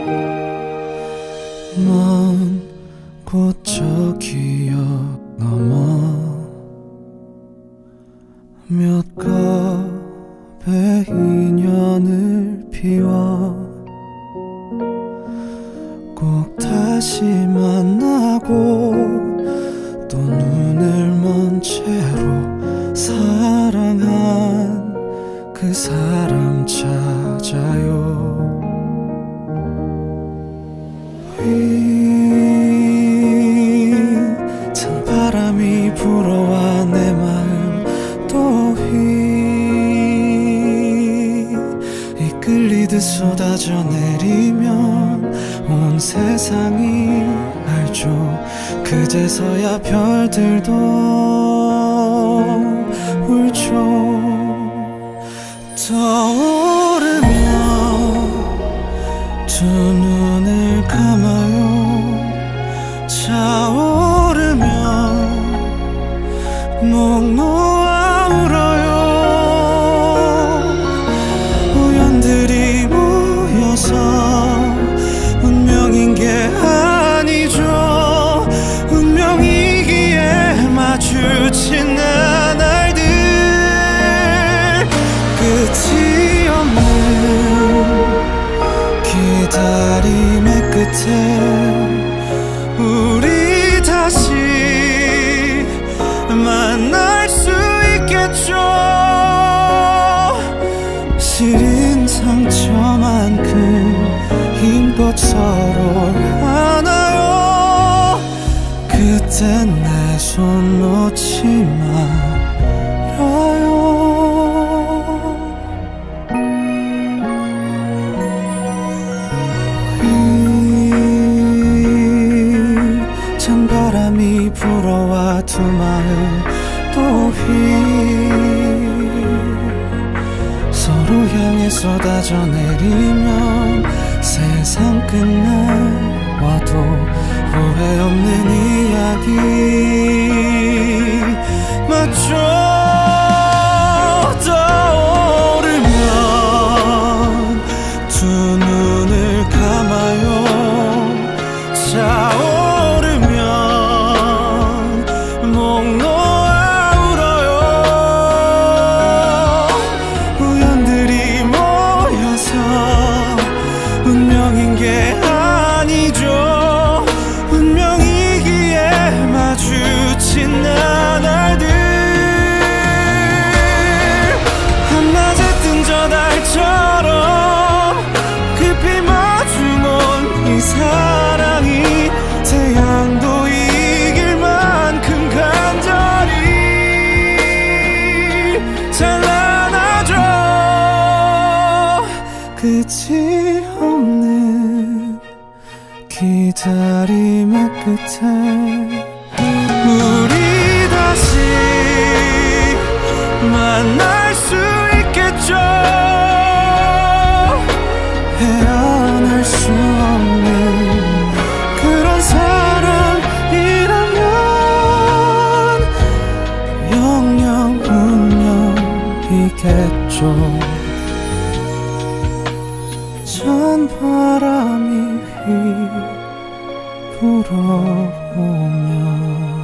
먼 곳 저 기억 넘어 몇 컵의 인연을 피워 꼭 다시 만나고 또 눈을 먼 채로 사랑한 그 사람 찾아요. 찬 바람이 불어와 내 마음 또 이끌리듯 쏟아져 내리면 온 세상이 알죠. 그제서야 별들도 울죠. 떠오르면 두 눈을 감아요. 차오르면 목 놓아 울어요. 우연들이 모여서 운명인 게 아니죠. 운명이기에 마주친 나날들 끝이 없는 기다림의 끝에 우리 다시 만날 수 있겠죠. 시린 상처만큼 힘껏 서로 안아요. 그땐 내 손 놓지 말아요. 찬 바람이 불어와 두 마음 또 서로 향해 쏟아져 내리면 세상 끝날 와도 후회 없는 이야기 맞죠. 떠오르면 두 눈을 감아요. 차오르면 목 놓아 울어요. 우연들이 모여서 운명인 게 아니죠. 운명이기에 마주친 나날들 한낮에 뜬 저 달처럼 깊이 마주온 이 사랑이 태양도 이길 만큼 간절히 찬란하죠. 끝이 없는 기다림의 끝에 우리 다시 만날 수 있겠죠. 헤어날 수 없는 그런 사랑이라면 영영 운명이겠죠. 찬 바람이 불어오면